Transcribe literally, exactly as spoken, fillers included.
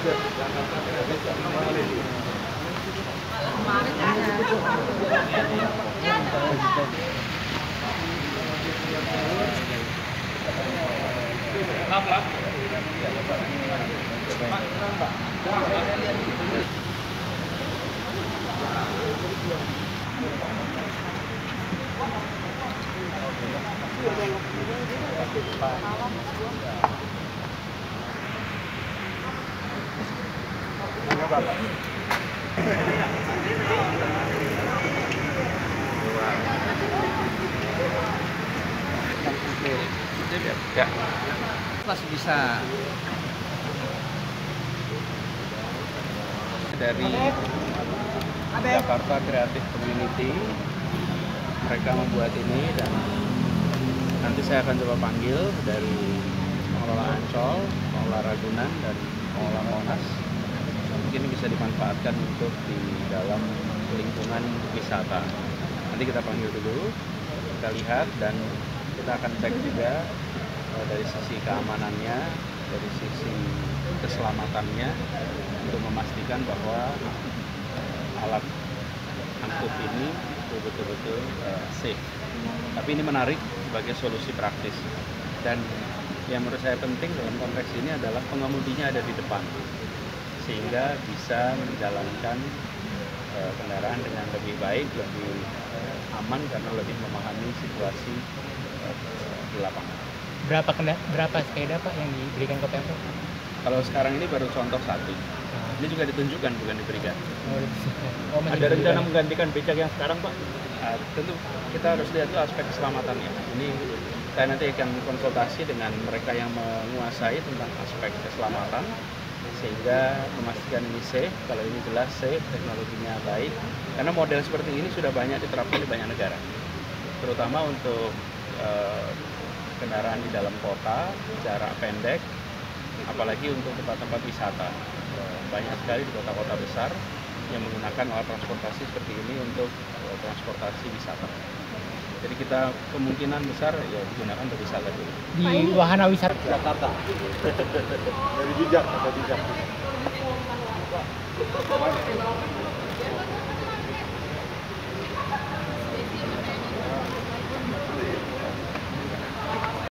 Ya. Masih bisa. Dari Jakarta Creative Community, mereka membuat ini dan nanti saya akan coba panggil dari pengelola Ancol, pengelola Ragunan, dan pengelola Monas. Mungkin bisa dimanfaatkan untuk di dalam lingkungan wisata. Nanti kita panggil dulu, kita lihat dan kita akan cek juga uh, dari sisi keamanannya, dari sisi keselamatannya untuk memastikan bahwa alat angkut ini betul-betul uh, safe. Tapi ini menarik sebagai solusi praktis dan yang menurut saya penting dalam konteks ini adalah pengemudinya ada di depan sehingga bisa menjalankan uh, kendaraan dengan lebih baik, lebih uh, aman karena lebih memahami situasi di lapangan. Berapa kena, berapa sepeda Pak yang diberikan ke Pemprov? Kalau sekarang ini baru contoh satu. Ini juga ditunjukkan bukan diberikan. Oh, ada rencana menggantikan becak yang sekarang Pak? Uh, tentu kita harus lihat dulu aspek keselamatannya. Ini saya nanti akan konsultasi dengan mereka yang menguasai tentang aspek keselamatan sehingga memastikan ini safe. Kalau ini jelas safe, teknologinya baik. Karena model seperti ini sudah banyak diterapkan di banyak negara, terutama untuk uh, kendaraan di dalam kota, jarak pendek, apalagi untuk tempat-tempat wisata. Uh, banyak sekali di kota-kota besar yang menggunakan alat transportasi seperti ini untuk uh, transportasi wisata. Jadi kita kemungkinan besar ya digunakan untuk wisata dulu. Di wahana wisata Jakarta. Dari bijak, ada bijak.